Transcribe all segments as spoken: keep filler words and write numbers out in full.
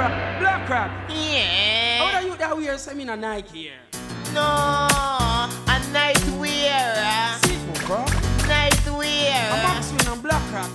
rock, black rock. Yeah. How are you that wear say me a Nike here? No, a night wear. See, bro. Night A wear. Maxwell and black rock.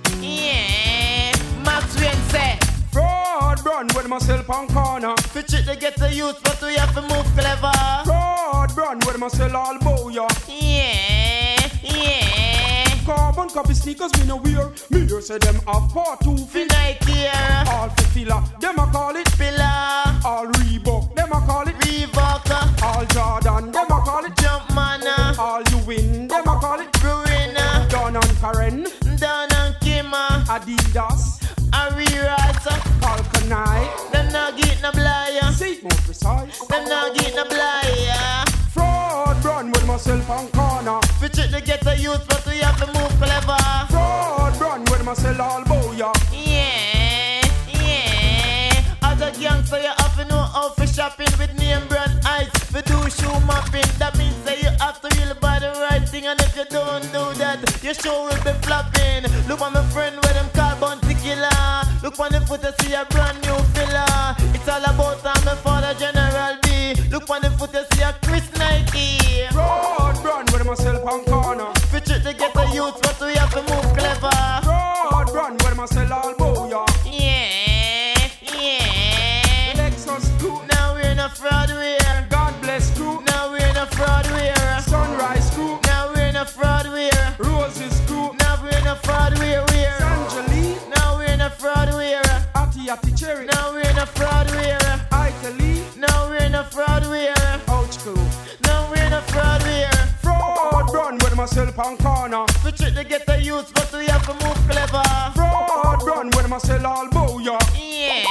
Yeah. Maxwell say. Fraud run with myself on corner. Fit it to get the youth, but we have to move clever. Fraud run with myself all bow ya. Yeah, yeah. Carbon copy sneakers me no wear. Me hear say them have part two For feet. Nike here. All for filler, them a call it. Pillar. All Reebok, them a call it. Reebok. All Jordan, them a call it. Jump man. All you win, them a call it. Ruin. Don and Karen, Don and Kim. Adidas, Ariras. Falconite. Them not get no blind. See it more precise. Them not get no blind. Fraud run with myself on corner. Fit it to get the youth, but we have to move clever. Fraud run with myself all bow ya. Yeah, yeah. As a gangster, you have to know how to shopping with name brand eyes. We do shoe mapping. That means that you have to really buy the right thing. And if you don't do that, your show will be flopping. Look at my friend with them carbon tequila. Look on the foot, I see a brand new filler. It's all about time before the General B. Look on the foot, I see a Chris Nike. Fraud run with myself on corner. Fit it to get the youth, but we have to move clever. Fraud run with myself all bow ya. Yeah, yeah. Lexus crew, Now we're in a fraud wear. God bless crew. Now we're in a fraud wear. Sunrise crew, Now we're in a fraud wear. Roses crew. Now we're in a fraud wear. Angeli, Now we're in a fraud wear. Atty Atty Cherry. Now we're in a fraud wear. Italy, Now we're in a fraud wear. Ouch crew. Now we're in a fraud wear. Fraud run with myself on corner. Fit it to get the youth, but we have to move clever. Fraud run with myself all bow ya. Yeah,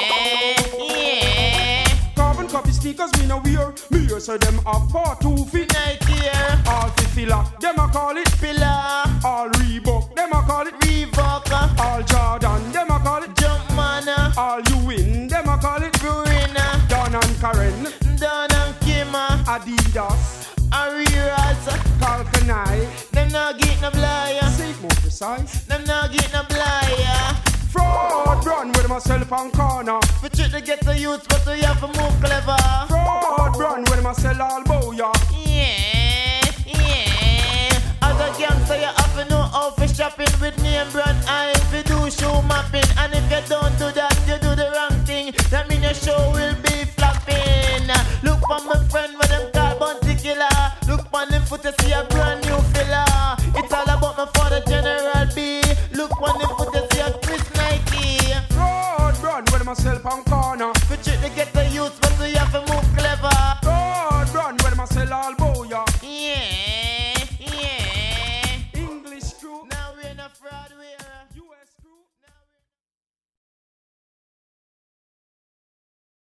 yeah. Carbon copy sneakers me no wear. Me hear say them have part two feet. Nike here. All fi filler, them a call it. Pillar. All Reebok, them a call it. Reebok. All Jordan, them a call it. Jump man. All you win, them a call it. Ruin. Don and Karen, Don and Kim. Adidas, Ariras. Falconite. Them not get no blind. Say it more precise. Them not get no blind. Fraud run with myself on corner. Fit it to get the youth, but we have to move clever. Fraud run with myself all bow ya. Yeah, yeah. As a gangster, you have to know how to shopping with name brand eyes. We do shoe mapping, and if you don't do that, you do the wrong thing. That means your show will be flopping. Look for my friend with them carbon tequila. Look on the foot to see a brand new filler. It's all about my father General B. Look on the foot to see a Chris Nike. Fraud run with myself on corner. Fit it to get the youth, but we have to move